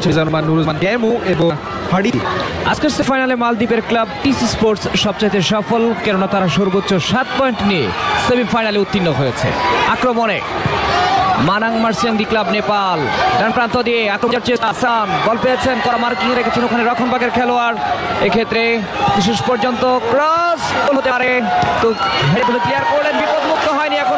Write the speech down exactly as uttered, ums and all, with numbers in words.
এবং আজকের ফাইনালে মালদ্বীপের ক্লাব টিসি স্পোর্টস সবচেয়ে সফল, কেননা তারা সর্বোচ্চ সাত পয়েন্ট নিয়ে সেমিফাইনালে উত্তীর্ণ হয়েছে। আক্রমণে মানাং মার্সিয়াংদি ক্লাব নেপাল, ডান প্রান্ত দিয়ে আক্রমণের চেষ্টা, আসাম বল পেয়েছেন, করা মার্কিং রেখেছেন ওখানে রক্ষণভাগের খেলোয়াড়। এক্ষেত্রে শেষ পর্যন্ত ক্রস হতে পারে, তো ক্লিয়ার করলেন, বিপদমুক্ত হয়নি এখন